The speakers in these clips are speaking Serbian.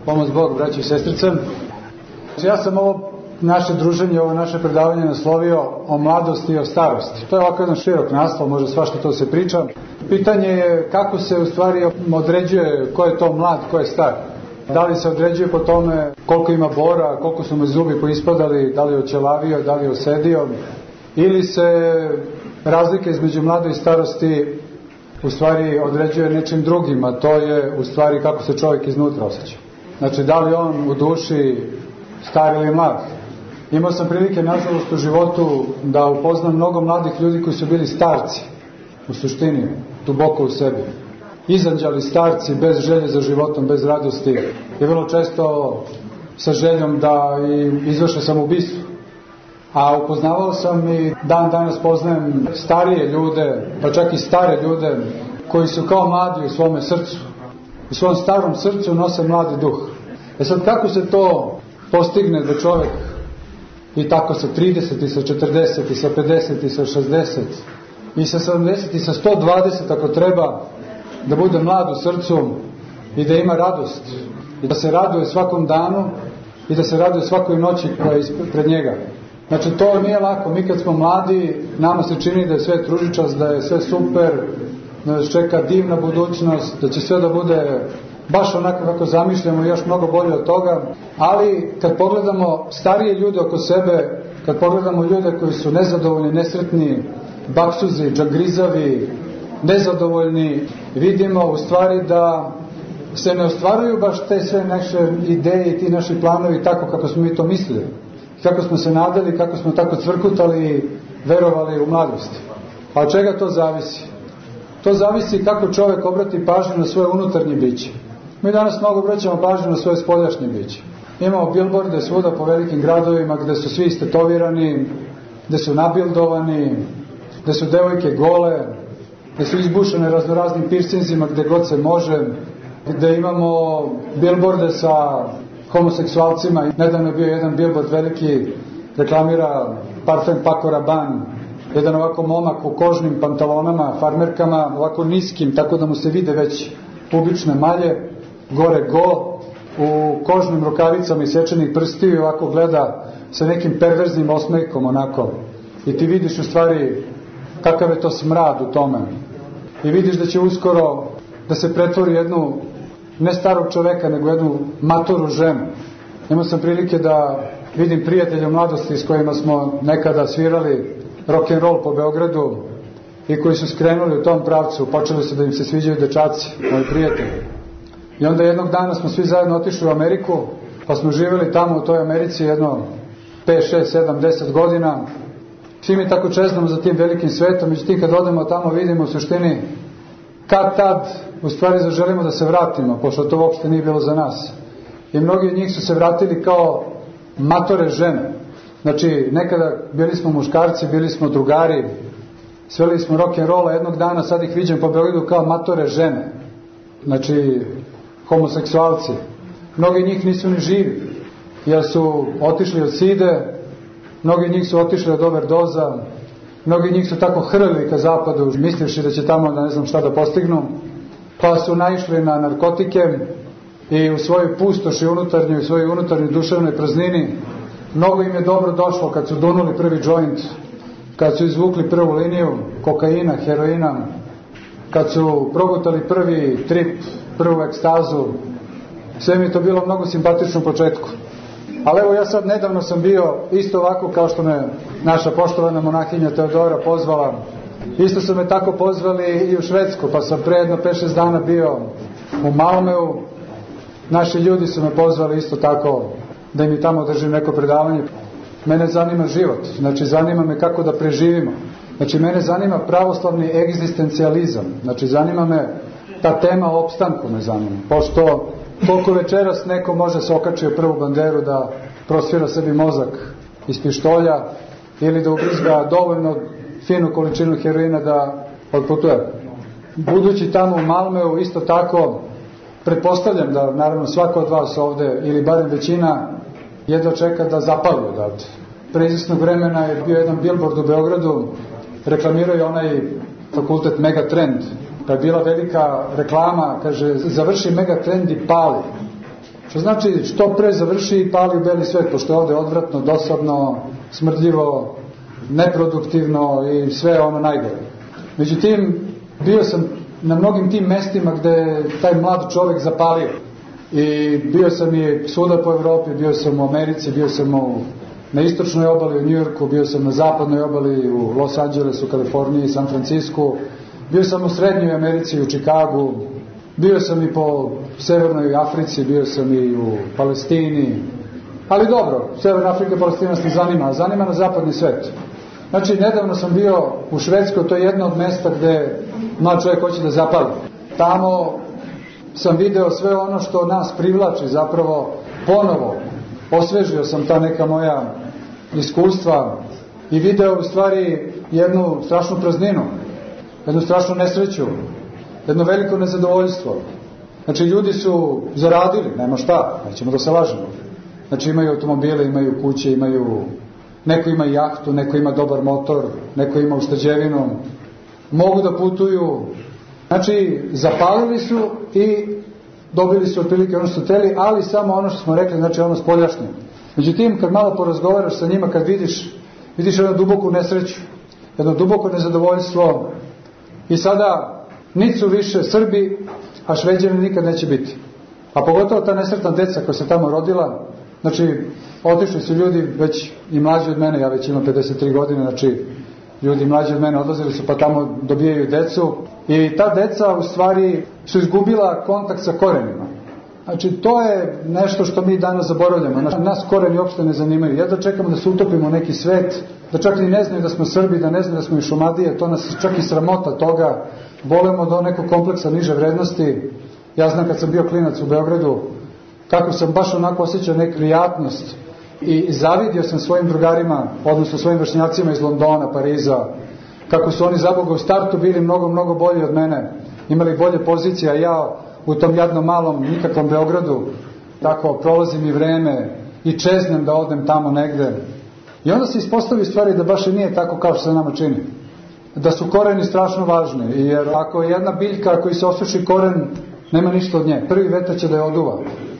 Pomoz Bog, braći i sestrice. Ja sam ovo naše druženje, ovo naše predavanje naslovio o mladosti i o starosti. To je ovako jedan širok naslov, može svašta to se priča. Pitanje je kako se u stvari određuje ko je to mlad, ko je star. Da li se određuje po tome koliko ima bora, koliko su mu zubi poispadali, da li je oćelavio, da li je osedio, ili se razlika između mlade i starosti u stvari određuje nečim drugim, a to je u stvari kako se čovjek iznutra osjeća. Znači, da li on u duši star ili mlad. Imao sam prilike, nažalost, u životu da upoznam mnogo mladih ljudi koji su bili starci, u suštini, duboko u sebi. Izanđali starci, bez želje za životom, bez radosti, i vrlo često sa željom da izvrše samoubistvo. A upoznavao sam i dan danas poznajem starije ljude, pa čak i stare ljude, koji su kao mladi u svome srcu. U svom starom srcu nose mladi duh. Sad, kako se to postigne da čovjek i tako sa 30 i sa 40 i sa 50 i sa 60 i sa 70 i sa 120 ako treba, da bude mlad u srcu i da ima radost i da se raduje svakom danu i da se raduje svakoj noći koja je pred njega. Znači, to nije lako. Mi kad smo mladi, nama se čini da je sve tružičast, da je sve super, da nas čeka divna budućnost, da će sve da bude baš onako kako zamišljamo i još mnogo bolje od toga. Ali kad pogledamo starije ljude oko sebe, kad pogledamo ljude koji su nezadovoljni, nesretni, baksuzi, džagrizavi, nezadovoljni, vidimo u stvari da se ne ostvaruju baš te sve naše ideje i ti naši planovi tako kako smo mi to mislili, kako smo se nadali, kako smo tako cvrkutali i verovali u mladosti. A od čega to zavisi? To zavisi kako čovjek obrati pažnju na svoje unutarnje biće. Mi danas mnogo obraćamo pažnju na svoje spoljašnje biće. Imamo bilborde svuda po velikim gradovima gde su svi istetovirani, gde su nabildovani, gde su devojke gole, gde su izbušene raznoraznim pirsinzima gde god se može, gde imamo bilborde sa homoseksualcima. Nedavno je bio jedan bilbord veliki, reklamira parfem Paco Rabanne, jedan ovako momak u kožnim pantalonama, farmerkama, ovako niskim, tako da mu se vide već pubične malje, gore go, u kožnim rukavicama i sečenih prstiju, ovako gleda sa nekim perverznim osmehom onako. I ti vidiš u stvari kakav je to smrad u tome. I vidiš da će uskoro da se pretvori jednu, ne starog čoveka, nego jednu matoru ženu. Imao sam prilike da vidim prijatelje u mladosti s kojima smo nekada svirali rock'n'roll po Beogradu i koji su skrenuli u tom pravcu, počeli su da im se sviđaju dečaci, moji prijatelji. I onda jednog dana smo svi zajedno otišli u Ameriku, pa smo živjeli tamo u toj Americi jedno 5, 6, 7, 10 godina. Svi mi tako čeznamo za tim velikim svetom, međutim kad odemo tamo vidimo u suštini kad tad u stvari zaželimo da se vratimo, pošto to uopšte nije bilo za nas. I mnogi od njih su se vratili kao matore žene. Znači, nekada bili smo muškarci, bili smo drugari, sveli smo rock'n'rolla jednog dana, sad ih viđem po Beogradu kao matore žene. Znači, homoseksualci. Mnogi njih nisu ni živi, jer su otišli od side, mnogi njih su otišli od overdoza, mnogi njih su tako hrlili ka zapadu, mislivši da će tamo da ne znam šta da postignu, pa su naišli na narkotike i u svojoj pustoši unutarnjoj, u svojoj unutarnjoj duševnoj praznini, mnogo im je dobro došlo kad su dunuli prvi joint, kad su izvukli prvu liniju kokaina, heroina, kad su progutali prvi trip, prvu ekstazu. Sve mi je to bilo mnogo simpatično u početku. Ali evo, ja sad nedavno sam bio isto ovako kao što me naša poštovana monahinja Teodora pozvala. Isto su me tako pozvali i u Švedsku, pa sam pre jedno 5-6 dana bio u Malmeu. Naši ljudi su me pozvali isto tako da im i tamo držim neko predavanje. Mene zanima život, znači zanima me kako da preživimo. Znači mene zanima pravoslavni egzistencijalizam, znači zanima me ta tema o opstanku me zanima. Pošto koliko večeras neko može se okačio prvu banderu da prosvira sebi mozak iz pištolja ili da ubrizga dovoljno finu količinu heroina da otputuje. Budući tamo u Malmeu isto tako, pretpostavljam da naravno svako od vas ovde ili barem većina jedva čeka da zapali odavde. Pre izvesnog vremena je bio jedan billboard u Beogradu, reklamirao je onaj fakultet Megatrend, pa je bila velika reklama, kaže završi Megatrend i pali. Što znači što pre završi i pali u beli svet, pošto je ovde odvratno, dosadno, smrdljivo, neproduktivno i sve ono najgore. Međutim, bio sam na mnogim tim mestima gde je taj mlad čovek zapalio. I bio sam i svuda po Evropi, bio sam u Americi, bio sam na istočnoj obali u Njujorku, bio sam na zapadnoj obali u Los Angelesu, Kaliforniji, San Francisku, bio sam u Srednjoj Americi, u Čikagu, bio sam i po Severnoj Africi, bio sam i u Palestini. Ali dobro, Severna Afrika i Palestina nas ne zanima, a zanima na zapadni svet. Znači, nedavno sam bio u Švedskoj, to je jedno od mesta gde mlad čovjek hoće da zapali. Tamo sam video sve ono što nas privlači, zapravo ponovo osvežio sam ta neka moja iskustva i video u stvari jednu strašnu prazninu, jednu strašnu nesreću, jedno veliko nezadovoljstvo. Znači, ljudi su zaradili, nema šta, nećemo da se lažemo. Znači, imaju automobile, imaju kuće, neko ima jahtu, neko ima dobar motor, neko ima ušteđevinu, mogu da putuju. Znači, zapalili su i dobili su otprilike ono što su hteli, ali samo ono što smo rekli, znači ono spoljašnje. Međutim, kad malo porazgovaraš sa njima, kad vidiš jednu duboku nesreću, jedno duboko nezadovoljstvo i sada niti su više Srbi, a Šveđani nikad neće biti. A pogotovo ta nesretna deca koja se tamo rodila, znači, otišli su ljudi već i mlađi od mene, ja već imam 53 godine, znači, ljudi mlađi od mene odlazili su pa tamo dobijaju decu i ta deca u stvari su izgubila kontakt sa korenima. Znači, to je nešto što mi danas zaboravljamo. Nas koreni uopšte ne zanimaju. Jedva čekamo da se utopimo u neki svet, da čak ni ne znaju da smo Srbi, da ne znaju da smo i Šumadije, to nas čak i sramota toga. Volimo do nekog kompleksa niže vrednosti. Ja znam kad sam bio klinac u Beogradu, kako sam baš onako osjećao neku prijatnost i zavidio sam svojim drugarima, odnosno svojim vršnjacima iz Londona, Pariza, kako su oni zaboga u startu bili mnogo, mnogo bolji od mene, imali bolje pozicije, a ja u tom jadnom malom, nikakvom Beogradu, tako prolazim i vreme i čeznem da odem tamo negde. I onda se ispostavi stvari da baš i nije tako kao što se nama čini. Da su koreni strašno važni, jer ako je jedna biljka koji se osuši koren, nema ništa od nje. Prvi vetar će da je oduva.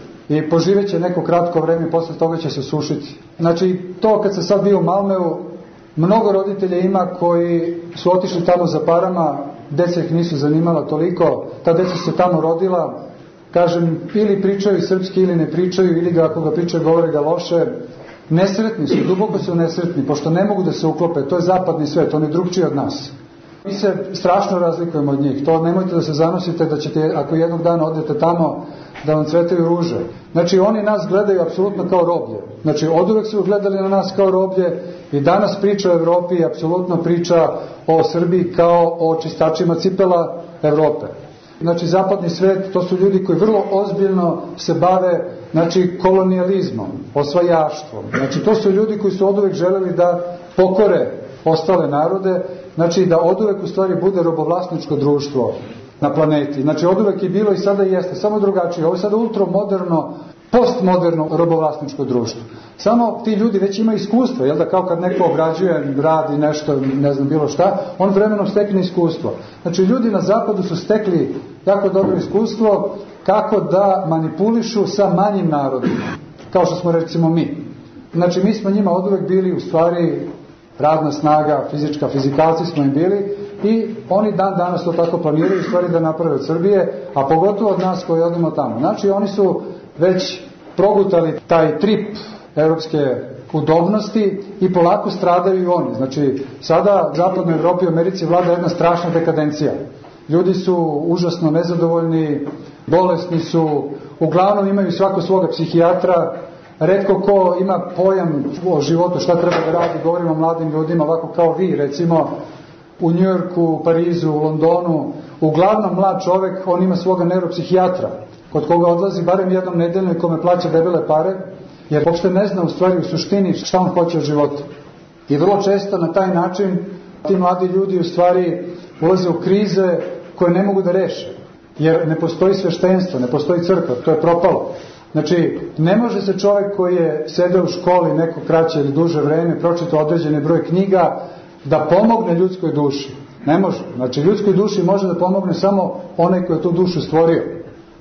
I poživeće neko kratko vreme i posle toga će se sušiti. Znači, to kad se sad bio u Malmeu, mnogo roditelja ima koji su otišli tamo za parama, deca ih nisu zanimala toliko, ta deca su se tamo rodila, kažem, ili pričaju srpski ili ne pričaju, ili ako ga pričaju govore ga loše. Nesretni su, duboko su nesretni, pošto ne mogu da se uklope, to je zapadni svet, on je drugčiji od nas. Mi se strašno razlikujemo od njih, to nemojte da se zanosite da ćete, ako jednog dana odete tamo, da vam cvetaju ruže. Znači, oni nas gledaju apsolutno kao roblje. Znači, oduvek su gledali na nas kao roblje i danas priča o Evropi, apsolutno priča o Srbiji kao o čistačima cipela Evrope. Znači, zapadni svet, to su ljudi koji vrlo ozbiljno se bave, znači, kolonijalizmom, osvajaštvom. Znači, to su ljudi koji su oduvek želeli da pokore ostale narode, znači, da oduvek u stvari bude robovlasničko društvo na planeti. Znači, oduvek je bilo i sada jeste, samo drugačije. Ovo je sada ultramoderno, postmoderno robovlasničko društvo. Samo ti ljudi već imaju iskustvo, jel da, kao kad neko obrađuje, radi nešto, ne znam, bilo šta, on vremenom stekne iskustvo. Znači, ljudi na zapadu su stekli jako dobro iskustvo kako da manipulišu sa manjim narodima, kao što smo recimo mi. Znači, mi smo njima oduvek bili u stvari radna snaga, fizička, fizikalci smo im bili i oni dan danas to tako planiraju u stvari da naprave od Srbije, a pogotovo od nas koji odemo tamo. Znači, oni su već progutali taj trip evropske udobnosti i polako stradaju i oni. Znači, sada u zapadnoj Evropi i Americi vlada jedna strašna dekadencija. Ljudi su užasno nezadovoljni, bolesni su, uglavnom imaju svako svoga psihijatra, retko ko ima pojam o životu, šta treba da radi, govorimo o mladim ljudima, ovako kao vi, recimo, u Njujorku, Parizu, u Londonu, uglavnom mlad čovek, on ima svoga neuropsihijatra, kod koga odlazi barem jednom nedeljno i kome plaća debele pare, jer uopšte ne zna u stvari u suštini šta on hoće od života. I vrlo često na taj način ti mladi ljudi u stvari ulaze u krize koje ne mogu da reše, jer ne postoji sveštenstvo, ne postoji crkva, to je propalo. Znači, ne može se čovjek koji je sedeo u školi neko kraće ili duže vreme, pročitao određeni broj knjiga, da pomogne ljudskoj duši. Ne može. Znači, ljudskoj duši može da pomogne samo onaj koji je tu dušu stvorio.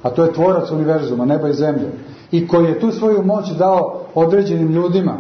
a to je tvorac univerzuma, neba i zemlje, i koji je tu svoju moć dao određenim ljudima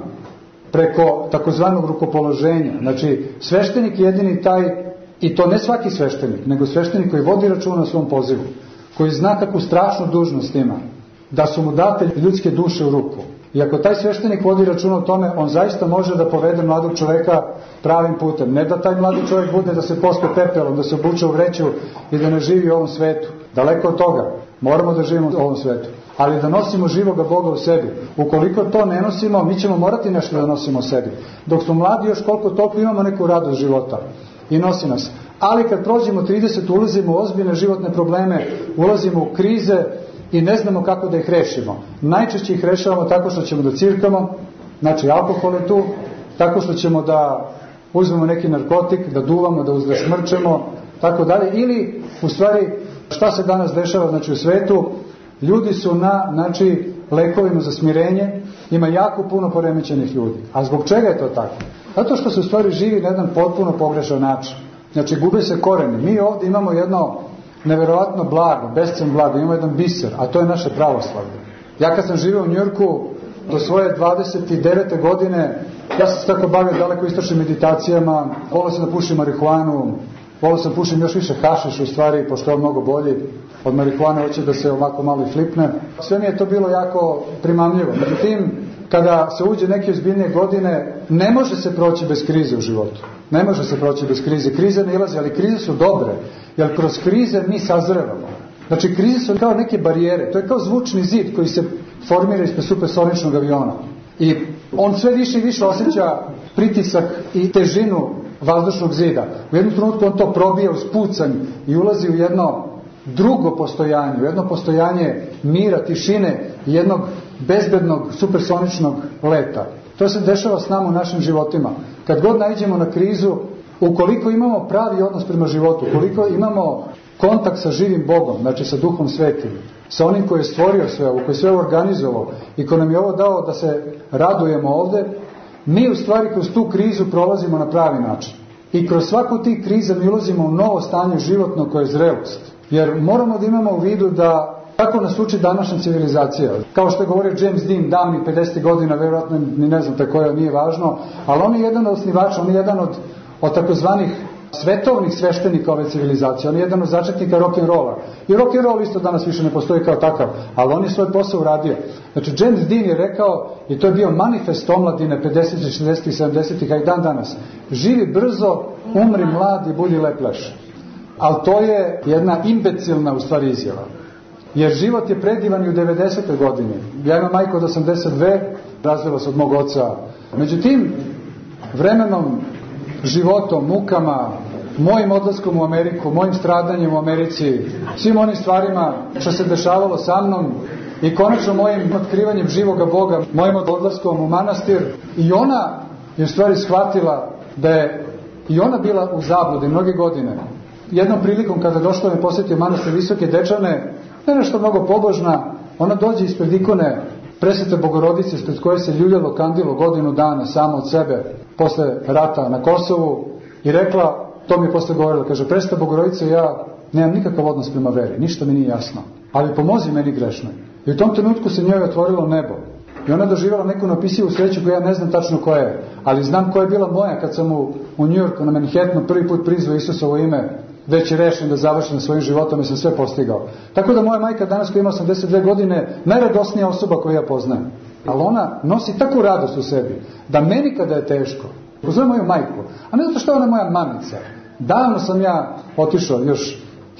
preko takozvanog rukopoloženja. Znači, sveštenik je jedini taj, i to ne svaki sveštenik, nego sveštenik koji vodi računa o svom pozivu, koji zna kakvu strašnu dužnost ima, da su mu date ljudske duše u ruku. I ako taj sveštenik vodi računa o tome, on zaista može da povede mladog čoveka pravim putem. Ne da taj mladi čovjek bude da se pospe pepelom, da se obuče u vreću i da ne živi u ovom svetu. Daleko od toga. Moramo da živimo u ovom svetu. Ali da nosimo živoga Boga u sebi. Ukoliko to ne nosimo, mi ćemo morati nešto da nosimo u sebi. Dok smo mladi, još koliko toliko imamo neku radost života. I nosi nas. Ali kad prođemo 30, ulazimo u ozbiljne životne probleme, ulazimo u krize i ne znamo kako da ih rešimo. Najčešće ih rešavamo tako što ćemo da cirkamo, znači alkohol je tu, tako što ćemo da uzmemo neki narkotik, da duvamo, da smrčemo, tako dalje. Ili, u stvari, šta se danas dešava, znači u svetu, ljudi su na, znači, lekovima za smirenje, ima jako puno poremećenih ljudi. A zbog čega je to tako? Zato što se u stvari živi na jedan potpuno pogrešan način. Znači, gube se koreni. Mi ovdje imamo jedno neverovatno blago, bescen blago, imamo jedan biser, a to je naše pravoslavlje. Ja kad sam živio u Njujorku do svoje 29. godine, ja sam se tako bavio daleko istočnim meditacijama, volio sam da pušim marihuanu, volio sam pušim još više hašiš u stvari, pošto je mnogo bolji od marihuane, hoće da se ovako malo i flipne. Sve mi je to bilo jako primamljivo. Međutim, kada se uđe neke ozbiljnije godine, ne može se proći bez krize u životu. Ne može se proći bez krize. Krize ne ilaze, ali krize su dobre. Jer kroz krize mi sazrevamo. Znači, krize su kao neke barijere. To je kao zvučni zid koji se formira ispred supersoničnog aviona. I on sve više i više osjeća pritisak i težinu vazdušnog zida. U jednom trenutku on to probija uz pucanj i ulazi u jedno drugo postojanje, u jedno postojanje mira, tišine i jednog bezbednog supersoničnog leta. To se dešava s nama u našim životima. Kad god naiđemo na krizu, ukoliko imamo pravi odnos prema životu, ukoliko imamo kontakt sa živim Bogom, znači sa Duhom Svetim, sa onim koji je stvorio sve ovo, koji je sve organizovao i koji nam je ovo dao da se radujemo ovde, mi u stvari kroz tu krizu prolazimo na pravi način. I kroz svaku tih kriza mi ulazimo u novo stanje životno koje je zrelost. Jer moramo da imamo u vidu da tako nas uči današnja civilizacija. Kao što je govorio James Dean davnih 50. godina, vjerojatno ni ne znate koje, nije važno, ali on je jedan od osnivača, on je jedan od takozvanih svetovnih sveštenika ove civilizacije. On je jedan od začetnika rock'n'rolla. I rock'n'roll isto danas više ne postoji kao takav, ali on je svoj posao uradio. Znači, James Dean je rekao, i to je bio manifest omladine 50. 60. 70. a i dan danas: živi brzo, umri mlad i budi lep leš. Ali to je jedna imbecilna u stvari izjava. Jer život je predivan i u 90. godini. Ja imam majku od 82, razvela se od mog oca. Međutim, vremenom, životom, mukama, mojim odlaskom u Ameriku, mojim stradanjem u Americi, svim onim stvarima što se dešavalo sa mnom i konačno mojim otkrivanjem živoga Boga, mojim odlaskom u manastir, i ona je u stvari shvatila da je i ona bila u zabludi mnoge godine. Jednom prilikom kada došla me posjetio manastir Visoke Dečane, ne nešto mnogo pobožna, ona dođe ispred ikone Presvete Bogorodice, ispred koje se ljuljalo kandilo godinu dana samo od sebe posle rata na Kosovu, i rekla, to mi je posle govorila, kaže: Presveta Bogorodice, ja nemam nikakav odnos prema veri, ništa mi nije jasno, ali pomozi meni grešnoj. I u tom trenutku se njoj otvorilo nebo. I ona doživjela neku neopisivu sreću koju ja ne znam tačno koja je, ali znam koja je bila moja kad sam u Njujorku na Manhattanu prvi put prizvao Isusovo ime, već je rešen da završim svojim životom i sam sve postigao. Tako da moja majka danas koja ima 82 godine, najradosnija osoba koju ja poznajem. Ali ona nosi takvu radost u sebi, da meni kada je teško, pozove moju majku, a ne zato što ona je moja mamica. Davno sam ja otišao, još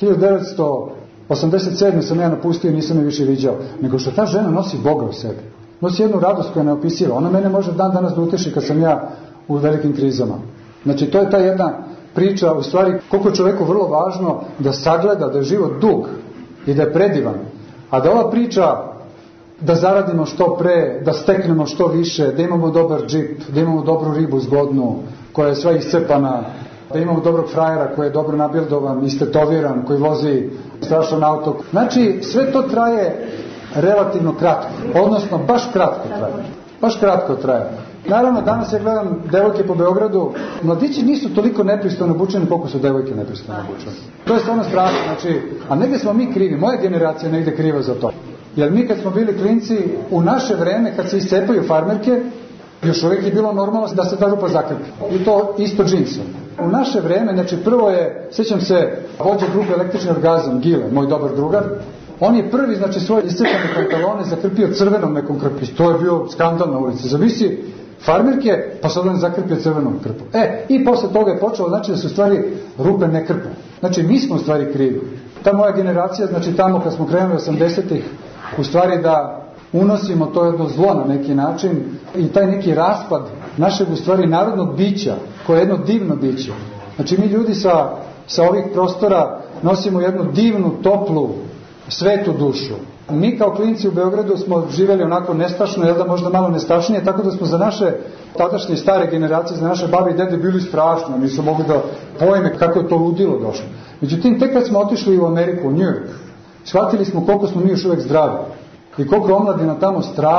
1987. sam ja napustio i nisam je više viđao, nego što ta žena nosi Boga u sebi. Nosi jednu radost koja je neopisiva. Ona mene može dan danas da uteši kad sam ja u velikim krizama. Znači, to je ta jedna priča, u stvari, koliko je čoveku vrlo važno da sagleda da je život dug i da je predivan. A da ova priča da zaradimo što pre, da steknemo što više, da imamo dobar džip, da imamo dobru ribu zgodnu, koja je sva iscepana, da imamo dobrog frajera koji je dobro nabildovan, istetoviran, koji vozi strašan auto. Znači, sve to traje relativno kratko, odnosno baš kratko traje. Baš kratko traje. Naravno, danas ja gledam devojke po Beogradu, mladići nisu toliko nepristojno obučeni koliko su devojke nepristojno obučene. To je stvarno strašno, znači, a negdje smo mi krivi, moja generacija negdje kriva za to. Jer mi kad smo bili klinci, u naše vreme, kad se iscepaju farmerke, još uvijek je bilo normalno da se ta rupa zakrpi. I to isto džinsom. U naše vreme, znači prvo je, sjećam se, vođa grupe Električni orgazam, Gile, moj dobar drugar, on je prvi, znači, svoje iscepane pantalone zakrpio crvenom nekom krpom. To je bio skandal na ulici. Zavisi farmerke, pa sad on zakrpio crvenom krpom. I posle toga je počelo, znači, da su stvari rupe ne krpe. Znači, mi smo u stvari krivi. Ta moja generacija, znači tamo kad smo krenuli 80-ih, u stvari da unosimo to jedno zlo na neki način i taj neki raspad našeg u stvari narodnog bića, koje je jedno divno biće. Znači mi ljudi sa ovih prostora nosimo jednu divnu, toplu, svetu dušu. Mi kao klinci u Beogradu smo živjeli onako nestašno, jel da možda malo nestašnije, tako da smo za naše tadašnje stare generacije, za naše babe i dede bili strašno, nisu mogli da pojme kako je to ludilo došlo. Međutim, tek kad smo otišli u Ameriku, u New York, shvatili smo koliko smo mi još uvijek zdravi i koliko je omladina tamo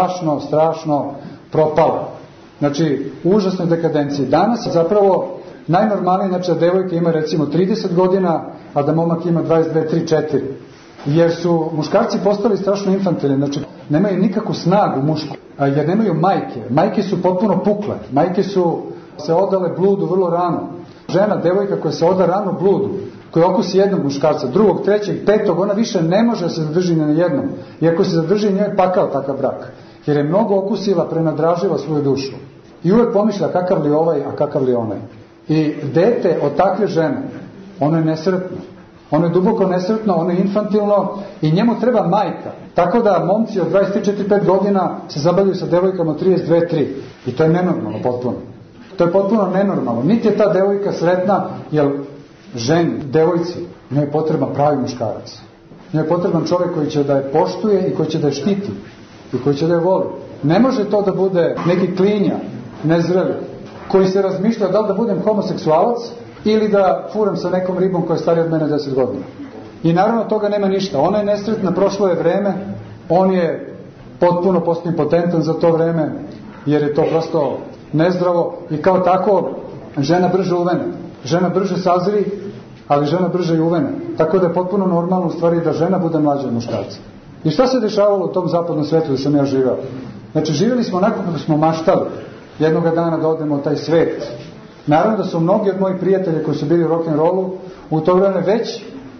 strašno propala. Znači, u užasnoj dekadenciji. Danas je zapravo najnormalnije, znači da devojka ima recimo 30 godina, a da momak ima 22, 3, 4. Jer su muškarci postali strašno infantilni, znači nemaju nikakvu snagu mušku, jer nemaju majke. Majke su potpuno pukle, majke su se odale bludu vrlo rano. Žena, devojka koja se oda rano bludu, koja okusi jednog muškarca, drugog, trećeg, petog, ona više ne može se zadržiti na jednom. I ako se zadrži, njoj je pakao takav brak. Jer je mnogo okusila, prenadraživa svoju dušu. I uvijek pomišlja kakav li ovaj, a kakav li onaj. I dete od takve žene, ono je nesretno. Ono je duboko nesretno, ono je infantilno i njemu treba majka. Tako da momci od 23-4-5 godina se zabavljaju sa devojkama od 32-3. I to je nenormalno potpuno. To je potpuno nenormalno. Niti je ta devojka sretna, jer ženi, devojci, njoj je potreban pravi muškarac. Njoj je potreban čovjek koji će da je poštuje i koji će da je štiti. I koji će da je voli. Ne može to da bude neki klinja, nezreli, koji se razmišlja da li da budem homoseksualac ili da furam sa nekom ribom koja je starija od mene 10 godina. I naravno toga nema ništa. Ona je nesretna, prošlo je vreme, on je potpuno impotentan za to vreme, jer je to prosto nezdravo i kao tako žena brže uvene. Žena brže sazri, ali žena brže i uvene. Tako da je potpuno normalno u stvari da žena bude mlađa od muškarca. I šta se dešavalo u tom zapadnom svijetu da sam ja živao? Znači živjeli smo onako kako smo maštali jednoga dana da odemo u taj svijet. Naravno da su mnogi od mojih prijatelja koji su bili u rock'n'rollu u to vreme već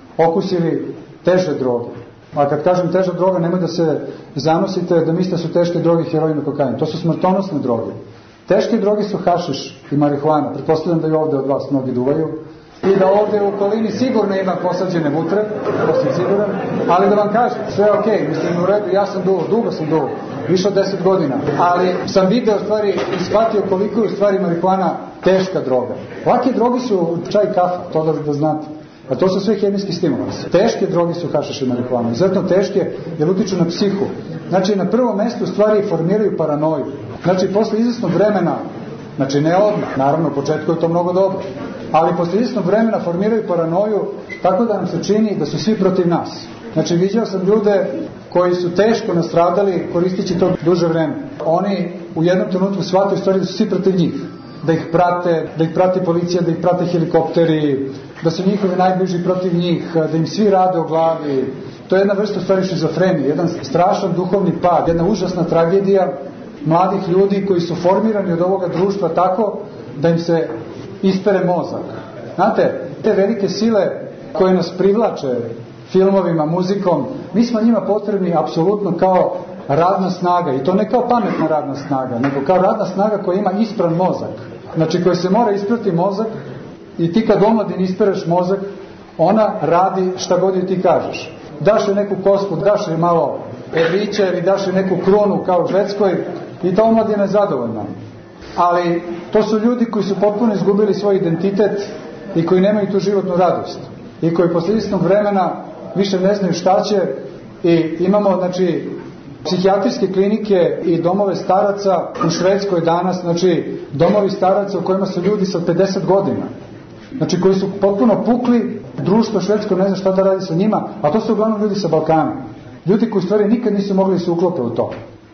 okusili teže droge. A kad kažem teža droga, nemoj da se zanosite da mislite da su teške droge heroin i kokain. To su smrtonosne droge. Teške droge su hašiš i marihuana. Pretpostavljam da i ovdje od vas mnogi duvaju. I da ovdje u okolini sigurno ima posađene mutre, to sam siguran. Ali da vam kažem, sve je okej, mislim u redu, ja sam dugo sam duvo, više od 10 godina. Ali sam video stvari i shvatio koliko je u stvari marihuana teška droga. Ovakve droge su čaj i kafa, to da znate. A to su sve hemijski stimulansi. Teške droge su hašiš i marihuana. Izuzetno teške jer utiču na psihu. Znači na prvom mjestu stvari formiraju paranoju. Znači posle izvesnog vremena, znači ne odmah, naravno u početku je to mnogo dobro, ali posle izvesnog vremena formiraju paranoju tako da nam se čini da su svi protiv nas. Znači viđao sam ljude koji su teško nastradali koristeći to duže vreme. Oni u jednom trenutku shvataju stvari da su svi protiv njih. Da ih prati policija, da ih prate helikopteri, da su njihovi najbliži protiv njih, da im svi rade o glavi. To je jedna vrsta stvari šizofrenije, jedan strašan duhovni pad, jedna užasna tragedija mladih ljudi koji su formirani od ovoga društva tako da im se ispere mozak. Znate, te velike sile koje nas privlače filmovima, muzikom, mi smo njima potrebni apsolutno kao radna snaga i to ne kao pametna radna snaga, nego kao radna snaga koja ima ispran mozak. Znači koja se mora isprati mozak i ti kad omladini ispereš mozak, ona radi šta god ti kažeš. Daš je neku kospu, daš je malo evrića ili daš je neku krunu kao u Švedskoj i ta omladina je zadovoljna. Ali to su ljudi koji su potpuno izgubili svoj identitet i koji nemaju tu životnu radost. I koji posle istog vremena više ne znaju šta će i imamo, znači, psihijatrijske klinike i domove staraca u Švedskoj danas, znači, domovi staraca u kojima su ljudi sa 50 godina. Znači, koji su potpuno pukli, društvo švedsko ne zna šta da radi sa njima, a to su uglavnom ljudi sa Balkana. Ljudi koji u stvari nikad nisu mogli se uklope u to.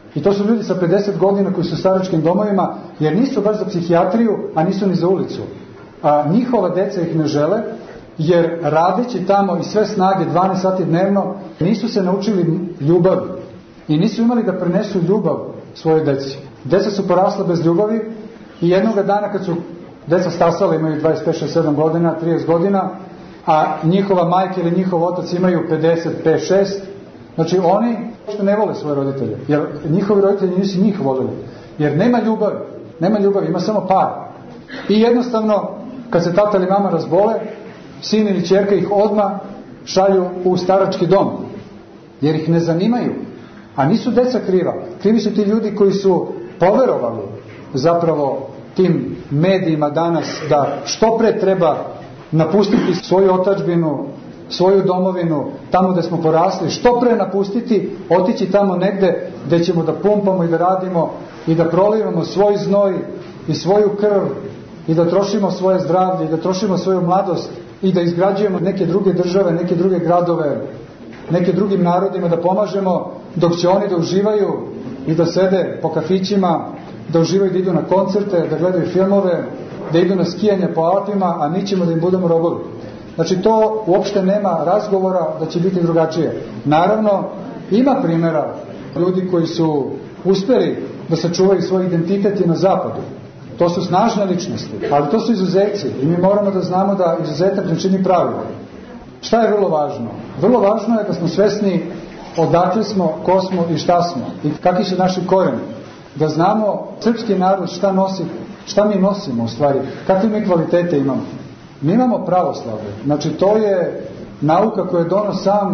I to su ljudi sa 50 godina koji su u staračkim domovima, jer nisu baš za psihijatriju, a nisu ni za ulicu. Njihova deca ih ne žele, jer radeći tamo i sve snage 12 sati dnevno, nisu se naučili ljubavi. I nisu imali da prenesu ljubav svojoj deci. Deca su porasla bez ljubavi i jednog dana kad su deca stasala, imaju 25, 7 godina, 30 godina, a njihova majka ili njihov otac imaju 55, 6, znači oni što ne vole svoje roditelje, jer njihovi roditelji nisu njih volili, jer nema ljubavi, ima samo par. I jednostavno, kad se tata ili mama razbole, sin ili ćerka ih odmah šalju u starački dom, jer ih ne zanimaju. A nisu deca kriva. Krivi su ti ljudi koji su poverovali zapravo tim medijima danas da što pre treba napustiti svoju otadžbinu, svoju domovinu, tamo gde smo porasli, što pre napustiti, otići tamo negde gde ćemo da pumpamo i da radimo i da prolivamo svoj znoj i svoju krv i da trošimo svoje zdravlje i da trošimo svoju mladost i da izgrađujemo neke druge države, neke druge gradove, neke drugim narodima da pomažemo, dok će oni da uživaju i da sede po kafićima, da uživaju, da idu na koncerte, da gledaju filmove, da idu na skijanje po Alpima, a mi ćemo da im budemo robovi. Znači to uopšte nema razgovora da će biti drugačije. Naravno, ima primjera ljudi koji su uspeli da sačuvaju svoj identitet i na zapadu. To su snažne ličnosti, ali to su izuzeci i mi moramo da znamo da izuzetak ne čini pravilo. Šta je vrlo važno? Vrlo važno je da smo svesni odakle smo, ko smo i šta smo i kakvi su naši koreni. Da znamo srpski narod šta nosi, šta mi nosimo u stvari, kakve mi kvalitete imamo. Mi imamo pravoslavlje. Znači to je nauka koju je donio sam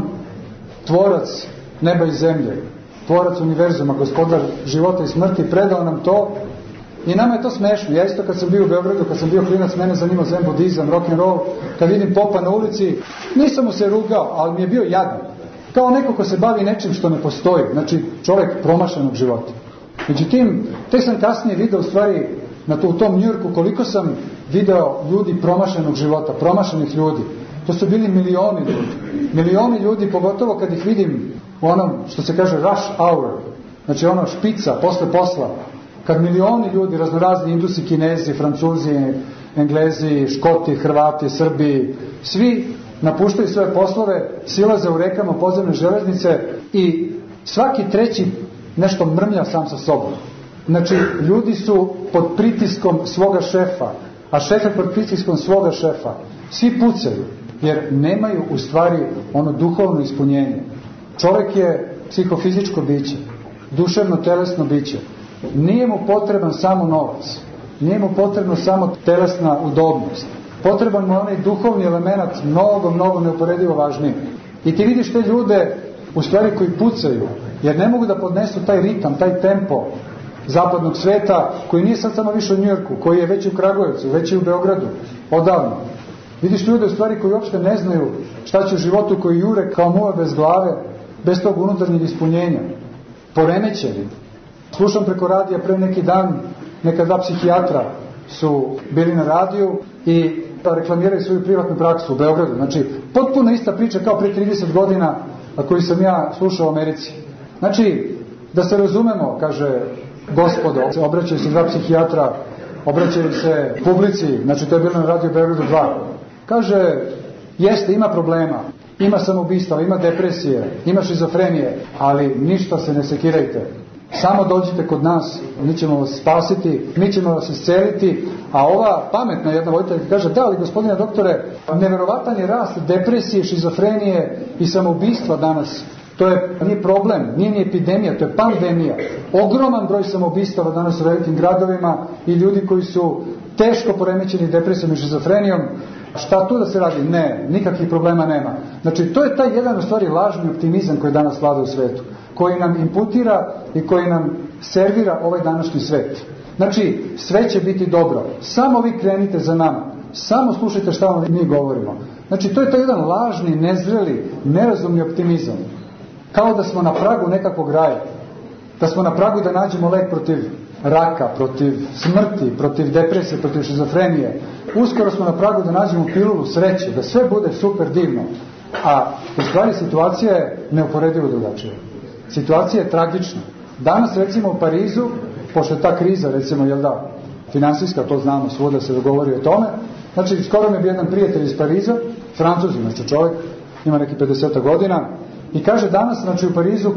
tvorac neba i zemlje, tvorac univerzuma, gospodar života i smrti, predao nam to. I nama je to smešno. Ja isto kad sam bio u Beogradu, kad sam bio klinac, mene zanimao zen budizam, rock'n'roll, kad vidim popa na ulici, nisam mu se rugao, ali mi je bio jadan. Kao neko ko se bavi nečim što ne postoji. Znači čovjek promašenog života. Međutim, tek sam kasnije video u stvari u tom Njujorku koliko sam video ljudi promašenog života, promašenih ljudi. To su bili milioni ljudi. Milioni ljudi, pogotovo kad ih vidim u onom što se kaže rush hour. Znači ono špica, posle posla. Kad milioni ljudi, raznorazni Indusi, Kinezi, Francuzi, Englezi, Škoti, Hrvati, Srbi, svi napuštaju svoje poslove, silaze u rekama podzemne železnice i svaki treći nešto mrmlja sam sa sobom. Znači, ljudi su pod pritiskom svoga šefa, a šef je pod pritiskom svoga šefa. Svi pucaju, jer nemaju u stvari ono duhovno ispunjenje. Čovjek je psihofizičko biće, duševno telesno biće. Nije mu potreban samo novac, nije mu potrebno samo telesna udobnost. Potreban mu je onaj duhovni element mnogo neuporedivo važniji. I ti vidiš te ljude u stvari koji pucaju, jer ne mogu da podnesu taj ritam, taj tempo zapadnog sveta, koji nije sad samo više u Njujorku, koji je već u Kragujevcu, već i u Beogradu, odavno. Vidiš ljude u stvari koji uopšte ne znaju šta će u životu, koji jure kao muve bez glave, bez tog unutarnjeg ispunjenja. Poremećeni. Slušam preko radija pre neki dan, neka dva psihijatra su bili na radiju i reklamiraju svoju privatnu praksu u Beogradu. Znači, potpuno ista priča kao pre 30 godina koju sam ja slušao u Americi. Znači, da se razumemo, kaže gospodo, obraćaju se dva psihijatra, obraćaju se publici, znači to je bilo na radiju Beogradu 2. Kaže, jeste, ima problema, ima samoubistva, ima depresije, ima šizofrenije, ali ništa se ne sekirajte. Samo dođite kod nas, mi ćemo vas spasiti, mi ćemo vas isceliti. A ova pametna jedna voditeljka kaže, da, ali gospodine doktore, neverovatan je rast depresije, šizofrenije i samoubistva danas. To nije problem, nije ni epidemija, to je pandemija. Ogroman broj samoubistava danas u velikim gradovima i ljudi koji su teško poremećeni depresijom i šizofrenijom. Šta tu da se radi? Ne, nikakvih problema nema. Znači, to je taj jedan u stvari lažni optimizam koji danas vlada u svetu, koji nam imputira i koji nam servira ovaj današnji svet. Znači, sve će biti dobro. Samo vi krenite za nama. Samo slušajte šta vam mi govorimo. Znači, to je taj jedan lažni, nezreli, nerazumni optimizam. Kao da smo na pragu nekakvog raja. Da smo na pragu da nađemo lek protiv raka, protiv smrti, protiv depresije, protiv šizofrenije. Uskoro smo na pragu da nađemo pilulu sreće, da sve bude super divno. A u stvari situacija je neuporedivo drugačija. Situacija je tragična. Danas recimo u Parizu, pošto je ta kriza recimo, jel da, finansijska, to znamo, svuda se govori o tome, znači skoro mi je bio jedan prijatelj iz Pariza, Francuz, znači čovjek, ima neki 50 godina, i kaže danas, znači u Parizu,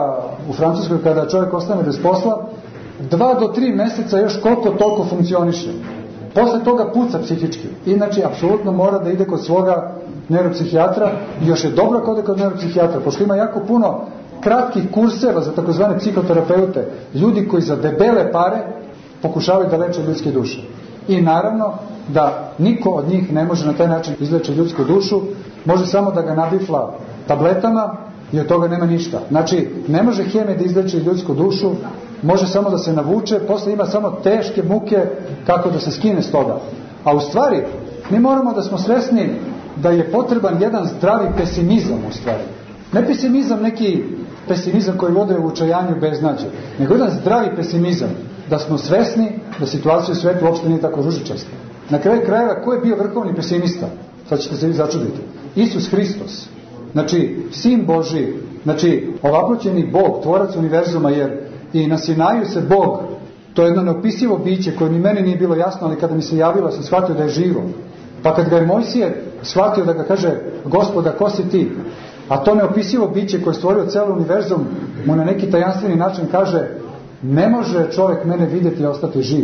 u Francuskoj, kada čovjek ostane bez posla, 2 do 3 mjeseca još koliko toliko funkcioniše. Posle toga puca psihički. Inače, apsolutno mora da ide kod svoga neuropsihijatra i još je dobro kod neuropsihijatra, pošto ima jako puno kratkih kurseva za takozvane psihoterapeute, ljudi koji za debele pare pokušavaju da leče ljudske duše. I naravno da niko od njih ne može na taj način izleči ljudsku dušu, može samo da ga nabifla tabletama i od toga nema ništa. Znači, ne može hemija da izleči ljudsku dušu, može samo da se navuče, posle ima samo teške muke kako da se skine s toga. A u stvari, mi moramo da smo svesni da je potreban jedan zdravi pesimizam u stvari. Ne pesimizam, neki pesimizam koji vode u učajanju beznađe, nego jedan zdravi pesimizam, da smo svesni da situacija u svijetu uopšte nije tako ružičasta. Na kraju krajeva, ko je bio vrhovni pesimista? Sad ćete se vi začuditi. Isus Hristos. Znači, Sin Božji, znači, ovaploćeni Bog, tvorac univerzuma, jer i na Sinaju se Bog, to je jedno neopisivo biće koje ni meni nije bilo jasno, ali kada mi se javilo sam shvatio da je živo. Pa kad ga je Mojsije shvatio da ga kaže, Gospoda, ko si ti? A to neopisivo biće koje je stvorio celo univerzum, mu na neki tajanstveni način kaže, ne može čovjek mene vidjeti i ostati živ.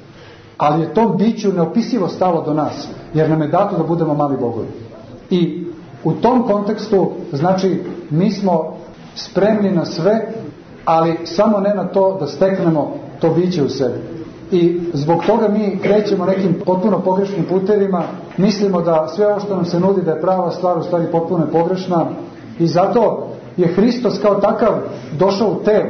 Ali je tom biću neopisivo stalo do nas, jer nam je dato da budemo mali bogovi. I u tom kontekstu, znači, mi smo spremni na sve, ali samo ne na to da steknemo to biće u sebi. I zbog toga mi krećemo nekim potpuno pogrešnim putevima, mislimo da sve ovo što nam se nudi da je prava stvar, u stvari potpuno je pogrešna, i zato je Hristos kao takav došao u telo,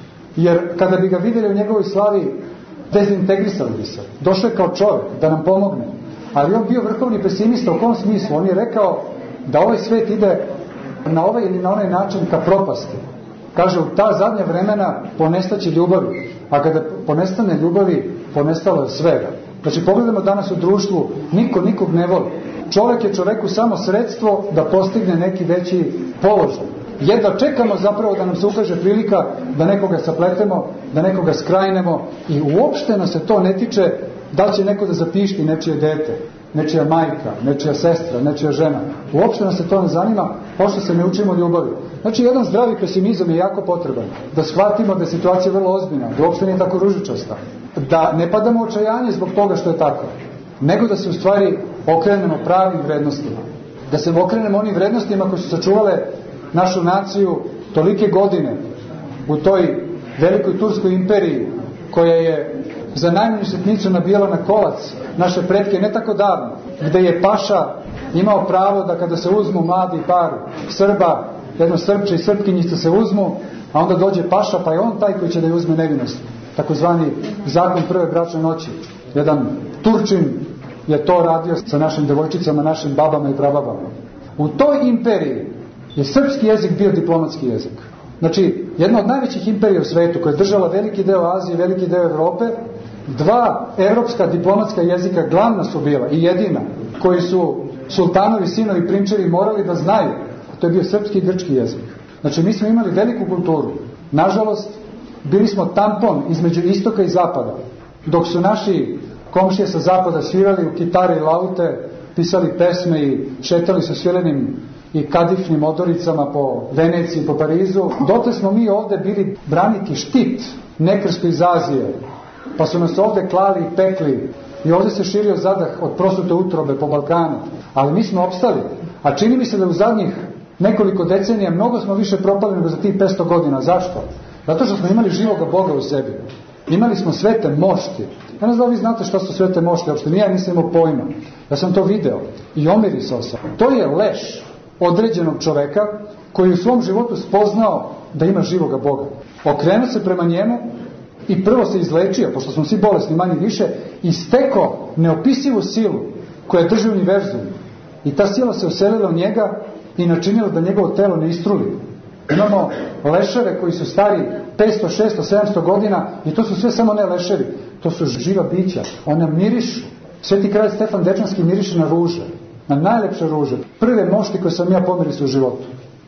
jer kada bi ga vidjeli u njegovoj slavi, dezintegrisali bi se. Došao je kao čovjek da nam pomogne, ali on bio vrhovni pesimista. U kom smislu? On je rekao da ovaj svijet ide na ovaj ili na onaj način ka propasti. Kaže, u ta zadnja vremena ponestaće ljubavi, a kada ponestane ljubavi, ponestalo je svega. Znači, pogledamo danas u društvu, niko nikog ne voli. Čovjek je čovjeku samo sredstvo da postigne neki veći položaj. Jedva čekamo zapravo da nam se ukaže prilika da nekoga sapletemo, da nekoga skrajnemo, i uopšte nas se to ne tiče da li će neko da zapišti nečije dete, nečija majka, nečija sestra, nečija žena. Uopšte nas se to ne zanima, pošto se ne učimo ljubavi. Znači, jedan zdravi pesimizam je jako potreban. Da shvatimo da je situacija vrlo ozbiljna, da uopšte nije tako ružičasta. Da ne padamo u očajanje zbog toga što je tako, nego da se u stvari okrenemo pravim vrednostima. Da se okrenemo onim vrednostima koje su sačuvale našu naciju tolike godine u toj velikoj Turskoj imperiji, koja je za najmanju sitnicu nabijala na kolac naše pretke ne tako davno, gde je paša imao pravo da kada se uzmu mladi par Srba, jedno Srpče i Srpkinjica se uzmu, a onda dođe paša, pa je on taj koji će da je uzme nevinost. Takozvani zakon prve bračne noći. Jedan Turčin je to radio sa našim devojčicama, našim babama i prababama. U toj imperiji je srpski jezik bio diplomatski jezik. Znači, jedna od najvećih imperija u svetu, koja je držala veliki deo Azije, veliki deo Evrope, 2 evropska diplomatska jezika glavna su bila i jedina, koji su sultanovi, sinovi, prinčevi morali da znaju. To je bio srpski i grčki jezik. Znači, mi smo imali veliku kulturu. Nažalost, bili smo tampon između istoka i zapada. Dok su naši komšije sa zapada svirali u kitare i laute, pisali pesme i šetali sa svilenim i kadifnim odoricama po Veneciji, po Parizu, dotle smo mi ovdje bili braniti štit nekrsto iz Azije, pa su nas ovdje klali i pekli i ovdje se širio zadah od prosute utrobe po Balkanu, ali mi smo opstali. A čini mi se da u zadnjih nekoliko decenija mnogo smo više propali nego za tih 500 godina. Zašto? Zato što smo imali živoga Boga u sebi. Imali smo svete mošti. Ja ne znam da vi znate šta su svete mošti, uopšte ni ja nisam imao pojma. Ja sam to video i omirisao sam. To je leš određenog čoveka koji je u svom životu spoznao da ima živoga Boga. Okrenuo se prema njemu i prvo se izlečio, pošto smo svi bolesni manje više, i stekao neopisivu silu koja drži univerzum. I ta sila se uselila u njega i načinila da njegovo telo ne istruli. Imamo leševe koji su stari 500, 600, 700 godina i to su sve samo ne leševi. To su živa bića. Ona mirišu. Sveti kralj Stefan Dečanski miriše na ruže. Na najlepše ruže. Prve mošti koje sam ja pomirisao u životu.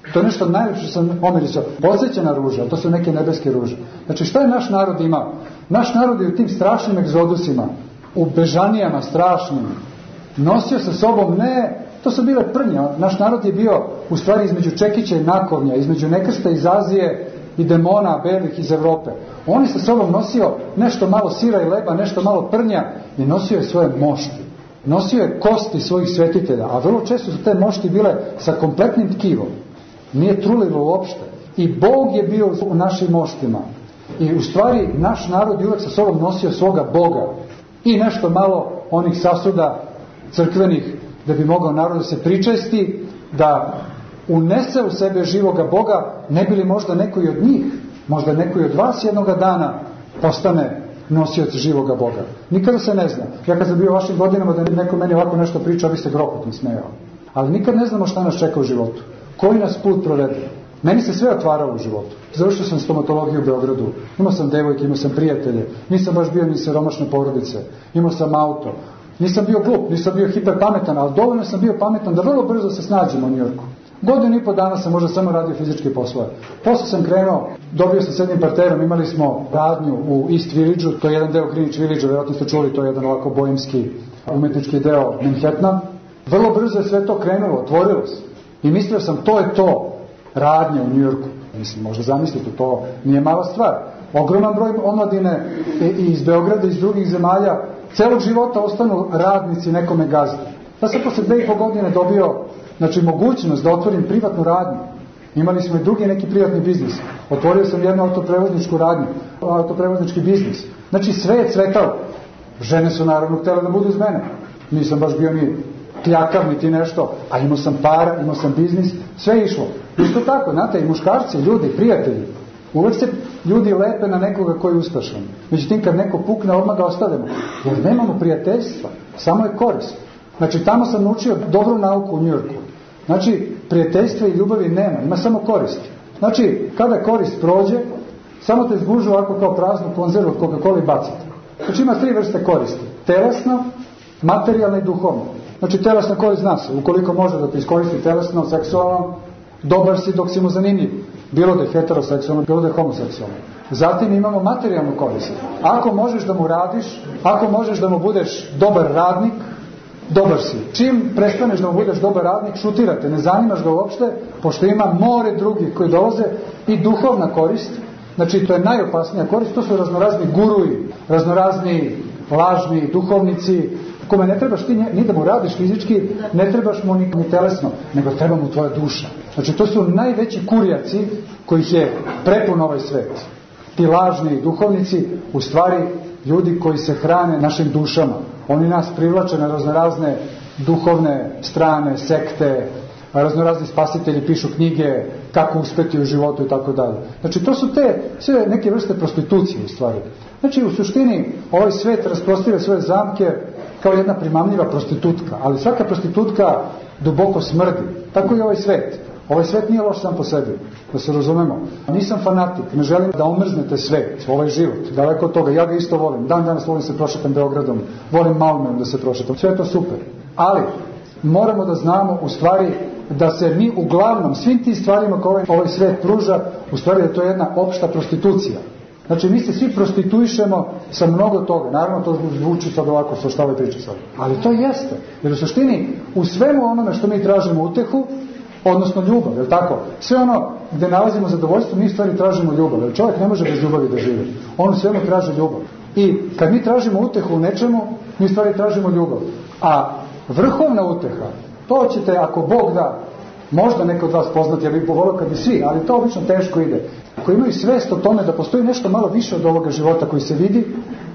To je nešto najlepše sam omirisao. Podsjećana ruža, ali to su neke nebeske ruže. Znači šta je naš narod imao? Naš narod je u tim strašnim egzodusima, u bežanijama strašnim, nosio sa sobom to su bile prnje. Naš narod je bio u stvari između čekića i nakovnja, između nekrsta iz Azije i demona belih iz Evrope. On je sa sobom nosio nešto malo sira i leba, nešto malo prnja i nosio je svoje mošti. Nosio je kosti svojih svetitelja, a vrlo često su te mošti bile sa kompletnim tkivom. Nije trulilo uopšte. I Bog je bio u našim moštima. I u stvari naš narod je uvek sa sobom nosio svoga Boga. I nešto malo onih sasuda crkvenih, da bi mogao narod da se pričesti, da unese u sebe živoga Boga, ne bi li možda neko i od njih, možda neko i od vas jednoga dana postane nosioc živoga Boga. Nikada se ne zna. Ja kad sam bio u vašim godinama da neko meni ovako nešto priča, bi se grokotno smejao. Ali nikad ne znamo šta nas čeka u životu. Koji nas put provede. Meni se sve otvaralo u životu. Završio sam stomatologiju u Beogradu. Imao sam devojke, imao sam prijatelje. Nisam baš bio ni siromašne porodice. Imao sam auto. Nisam bio glup, nisam bio hiperpametan, ali dovoljno sam bio pametan da vrlo brzo se snađem u Njujorku. 1.5 dana sam možda samo radio fizičke poslove. Posle sam krenuo, dobio sam s jednim partnerom, imali smo radnju u East Village-u, to je jedan deo Greenwich Village-a, vjerojatno ste čuli, to je jedan ovako bojemski umetnički deo Manhattana. Vrlo brzo je sve to krenulo, otvorilo se. I mislio sam, to je to, radnja u Njujorku. Mislim, možda zamislite, to nije mala stvar. Ogroman broj omladine i iz Beograda i iz drugih zemalja celog života ostanu radnici nekome gazdi. Ja sam posle 2,5 godine dobio mogućnost da otvorim privatnu radnju. Imali smo i drugi neki privatni biznis. Otvorio sam jednu autoprevozničku radnju, autoprevoznički biznis. Znači sve je cvetalo. Žene su naravno htjele da budu uz mene. Nisam baš bio ni kljakav, niti nešto, a imao sam para, imao sam biznis, sve je išlo. Isto tako, znate, i muškarci, ljudi, prijatelji, uvek se ljudi lepe na nekoga koji je uspešan. Međutim, kad neko pukne, odmah ga ostavimo. Jer nemamo prijateljstva, samo je korist. Znači, tamo sam naučio dobru nauku u Njujorku. Znači, prijateljstva i ljubavi nema, ima samo koristi. Znači, kada korist prođe, samo te zgužu ovako kao praznu konzervu od Coca-Cola i bacite. Znači, ima 3 vrste koristi. Telesno, materijalno i duhovno. Znači, telesna korist zna se. Ukoliko može da te iskoristi telesno, seksualno, dobar si dok si mu zanimljiv. Bilo da je heteroseksualno, bilo da je homoseksualno. Zatim imamo materijalnu korist. Ako možeš da mu radiš, ako možeš da mu budeš dobar radnik, dobar si. Čim prestaneš da mu budeš dobar radnik, šutirate, ne zanimaš ga uopšte, pošto ima more drugih koji dolaze. I duhovna korist, znači to je najopasnija korist, to su raznorazni guruji, raznorazni lažni duhovnici, kome ne trebaš ti ni da mu radiš fizički, ne trebaš mu ni telesno, nego treba mu tvoja duša. Znači to su najveći kurjaci kojih je prepun ovaj svet. Ti lažni duhovnici, u stvari ljudi koji se hrane našim dušama. Oni nas privlače na raznorazne duhovne strane, sekte, raznorazni spasitelji pišu knjige, kako uspeti u životu i tako dalje. Znači to su te sve neke vrste prostitucije u stvari. Znači u suštini ovaj svet rasprostire svoje zamke kao jedna primamljiva prostitutka, ali svaka prostitutka duboko smrdi. Tako i ovaj svet. Ovaj svet nije loš sam po sebi, da se razumemo. Nisam fanatik, ne želim da omrznete svet, ovaj život, daleko od toga. Ja ga isto volim. Dan danas volim se prošetam Beogradom, volim Malmom da se prošetam. Sve je to super. Ali moramo da znamo u stvari da se mi uglavnom svim tim stvarima koje ovaj svet pruža, u stvari da to je jedna opšta prostitucija. Znači mi se svi prostituišemo sa mnogo toga. Naravno to zvuči sad ovako, sa šta ovaj priča sad. Ali to jeste. Jer u suštini u svemu onome što mi tražimo utehu, odnosno ljubav, je li tako? Sve ono gde nalazimo zadovoljstvo, mi stvari tražimo ljubav. Jer čovjek ne može bez ljubavi da živi. On u svemu traži ljubav. I kad mi tražimo utehu u nečemu, mi stvari tražimo ljubav. A vrhovna uteha, to ćete, ako Bog da, možda neko od vas poznati, ja bih povolio kad bi svi, ali to obično teško ide. Ako imaju svest o tome da postoji nešto malo više od ovoga života koji se vidi,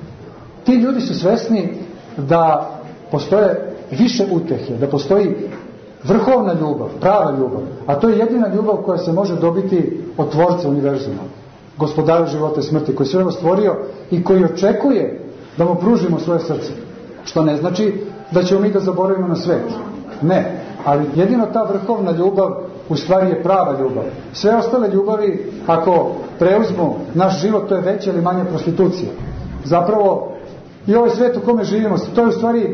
ti ljudi su svesni da postoje više utehe, da postoji vrhovna ljubav, prava ljubav, a to je jedina ljubav koja se može dobiti od Tvorca univerzuma, Gospodara života i smrti, koji je sve ovo stvorio i koji očekuje da mu pružimo svoje srce. Što ne znači da ćemo mi da zaboravimo na svet. Ne, ali jedino ta vrhovna ljubav u stvari je prava ljubav. Sve ostale ljubavi, ako preuzmu naš život, to je veća ili manja prostitucija. Zapravo, i ovaj svet u kome živimo, to je u stvari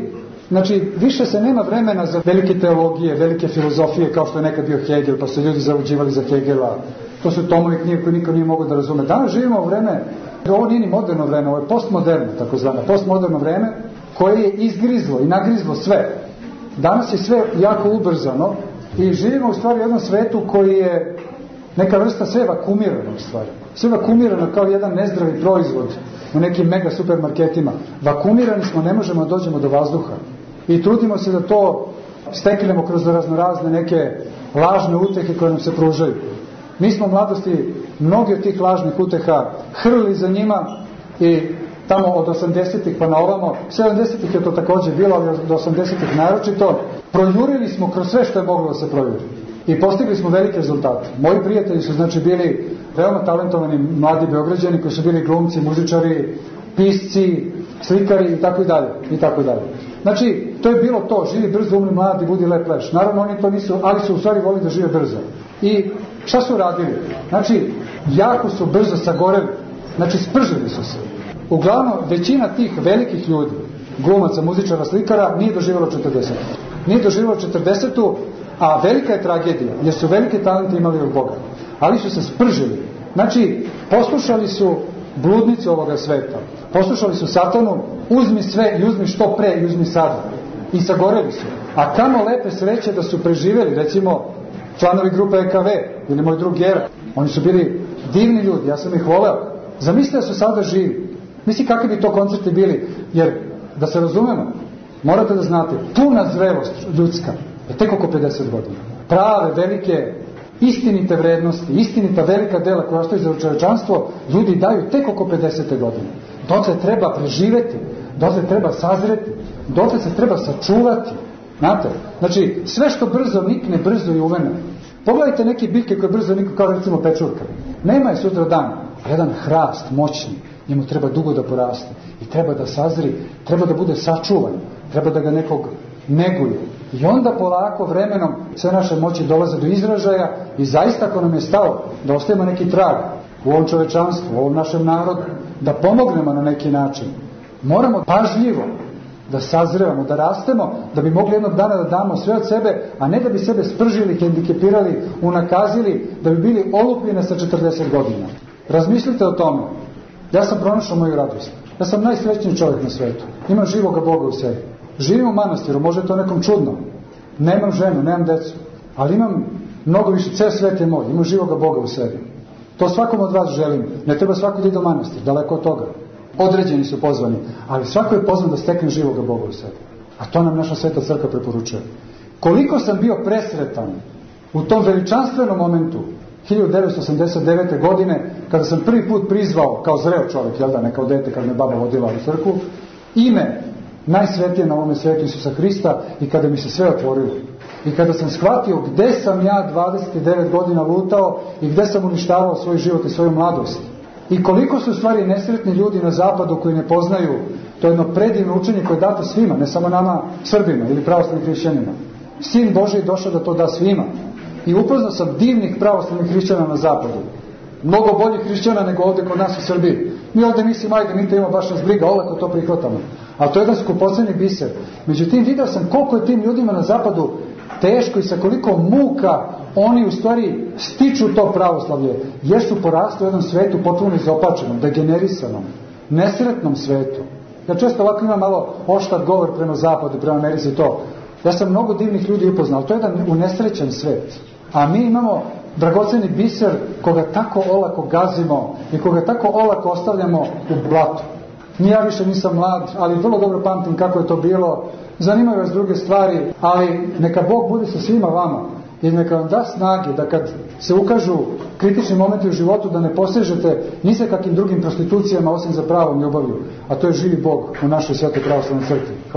Znači, više se nema vremena za velike teologije, velike filozofije, kao što je nekad bio Hegel, pa su ljudi zauđivali za Hegela. To su tomovi knjige koje niko nije mogao da razume. Danas živimo u vreme, ovo nije ni moderno vreme, ovo je postmoderno, takozvano, postmoderno vreme, koje je izgrizlo i nagrizlo sve. Danas je sve jako ubrzano i živimo u stvari u jednom svetu koji je neka vrsta sve vakumirano u stvari. Sve vakumirano kao jedan nezdravi proizvod u nekim mega supermarketima. Vakumirani smo, ne možemo da dođemo do vazduha. I trudimo se da to steknemo kroz raznorazne neke lažne utehe koje nam se pružaju. Mi smo u mladosti mnogi od tih lažnih uteha hrlili za njima i tamo od 80-ih pa na ovamo, 70-ih je to također bilo, ali od 80-ih naročito, projurili smo kroz sve što je moglo da se projuri. I postigli smo velike rezultate. Moji prijatelji su znači bili veoma talentovani mladi Beograđani koji su bili glumci, muzičari, pisci, slikari i tako dalje, i tako dalje. Znači, to je bilo to, živi brzo, umri mladi, budi lep leš. Naravno, oni to nisu, ali su u stvari volili da žive brzo. I šta su radili? Znači, jako su brzo sagoreli. Znači, spržili su se. Uglavnom, većina tih velikih ljudi, glumaca, muzičara, slikara, nije doživjelo 40. Nije doživjelo 40, a velika je tragedija, jer su velike talente imali od Boga. Ali su se spržili. Znači, poslušali su bludnice ovoga sveta. Poslušali su Satanu, uzmi sve i uzmi što pre i uzmi sada. I sagoreli su. A kamo lepe sreće da su preživjeli, recimo, članovi grupe EKV ili moj drug Gera. Oni su bili divni ljudi, ja sam ih voleo. Zamislite da su sada živi. Misli kakvi bi to koncerti bili, jer da se razumemo, morate da znate, puna zrelost ljudska je tek oko 50 godina. Prave, velike, istinite vrednosti, istinita velika dela koja ostaje za čovečanstvo, ljudi daju tek oko 50. godine. Dotle treba preživeti, dotle treba sazreti, dotle se treba sačuvati. Znate? Znači, sve što brzo nikne, brzo i uvene. Pogledajte neke biljke koje brzo niknu, kao recimo pečurka. Nema je sutra dan, a jedan hrast moćni, njemu treba dugo da poraste i treba da sazri, treba da bude sačuvan, treba da ga nekog neguje. I onda polako vremenom sve naše moći dolaze do izražaja i zaista ako nam je stalo da ostavimo neki trag u ovom čovečanstvu, u ovom našem narodu, da pomognemo na neki način, moramo pažljivo da sazrevamo, da rastemo, da bi mogli jednog dana da damo sve od sebe, a ne da bi sebe spržili, hendikepirali, unakazili, da bi bili olupljene sa 40 godina. Razmislite o tome. Ja sam pronašao moju radost. Ja sam najsrećniji čovjek na svetu. Imam živoga Boga u sebi. Živim u manastiru, može to nekom čudno. Nemam ženu, nemam decu, ali imam mnogo više, ceo svet je moj, imam živoga Boga u sebi. To svakom od vas želim. Ne treba svako da ide u manastir, daleko od toga. Određeni su pozvani, ali svako je pozvan da stekne živoga Boga u sebi. A to nam naša sveta crkva preporučuje. Koliko sam bio presretan u tom veličanstvenom momentu 1989. godine, kada sam prvi put prizvao, kao zreo čovjek, jel da, ne kao dete, kad me baba vodila u crkvu, ime najsvetije na ovome svetu Isusa Hrista i kada mi se sve otvorilo. I kada sam shvatio gde sam ja 29 godina lutao i gde sam uništavao svoj život i svoju mladost. I koliko su u stvari nesretni ljudi na zapadu koji ne poznaju to jedno predivno učenje koje je dato svima, ne samo nama Srbima ili pravoslavnim hrišćanima. Sin Božji došao da to da svima. I upoznao sam divnih pravoslavnih hrišćana na zapadu. Mnogo boljih hrišćana nego ovdje kod nas u Srbiji. Mi ovdje mislimo, ajde, mi te imamo baš nas briga, olako to prihvatamo. Ali to je jedan skupoceni biser. Međutim, vidio sam koliko je tim ljudima na zapadu teško i sa koliko muka oni u stvari stiču to pravoslavlje, jer su porasli u jednom svetu potpuno izopačenom, degenerisanom, nesretnom svetu. Ja često ovako imam malo oštar govor prema zapadu, prema Americi to. Ja sam mnogo divnih ljudi upoznao, to je jedan unesrećen svet. A mi imamo dragoceni biser koga tako olako gazimo i koga tako olako ostavljamo u blatu. Ni ja više nisam mlad, ali vrlo dobro pamtim kako je to bilo. Zanimaju vas druge stvari, ali neka Bog bude sa svima vama i neka vam da snage da kad se ukažu kritični momenti u životu da ne posežete ni sa kakvim drugim prostitucijama osim za pravom ljubavlju, a to je živi Bog u našoj svetoj pravoslavnoj crkvi.